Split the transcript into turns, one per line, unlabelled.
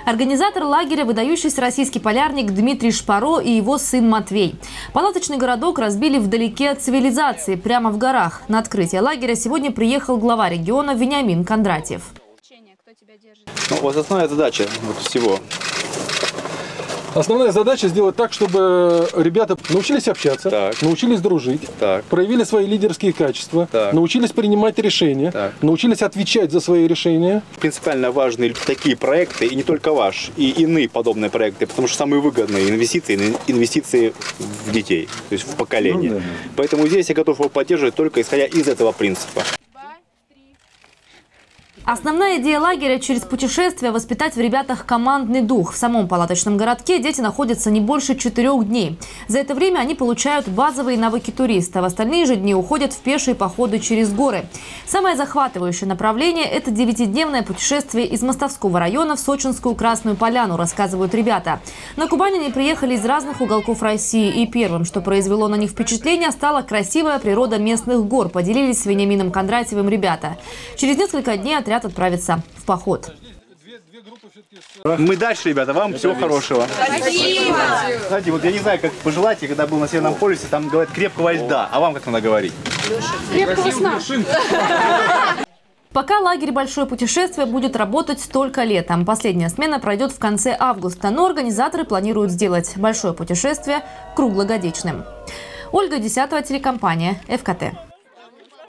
Организатор лагеря – выдающийся российский полярник Дмитрий Шпаро и его сын Матвей. Палаточный городок разбили вдалеке от цивилизации, прямо в горах. На открытие лагеря сегодня приехал глава региона Вениамин Кондратьев.
Вот основная задача всего.
Основная задача сделать так, чтобы ребята научились общаться, научились дружить, проявили свои лидерские качества, научились принимать решения, научились отвечать за свои решения.
Принципиально важны такие проекты, и не только ваш, и иные подобные проекты, потому что самые выгодные инвестиции в детей, то есть в поколение. Поэтому здесь я готов его поддерживать только исходя из этого принципа.
Основная идея лагеря – через путешествие воспитать в ребятах командный дух. В самом палаточном городке дети находятся не больше 4 дней. За это время они получают базовые навыки туриста. В остальные же дни уходят в пешие походы через горы. Самое захватывающее направление – это 9-дневное путешествие из Мостовского района в Сочинскую Красную Поляну, рассказывают ребята. На Кубань они приехали из разных уголков России. И первым, что произвело на них впечатление, стала красивая природа местных гор, поделились с Вениамином Кондратьевым ребята. Через несколько дней отряд отправится в поход.
Мы дальше, ребята. Вам всего хорошего.
Спасибо.
Кстати, вот я не знаю, как пожелать, я когда был на Северном полюсе, там говорят крепкого льда. А вам как надо говорить?
Крепкого сна.
Пока лагерь «Большое путешествие» будет работать только летом. Последняя смена пройдет в конце августа, но организаторы планируют сделать «Большое путешествие» круглогодичным. Ольга Десятова, телекомпания ФКТ.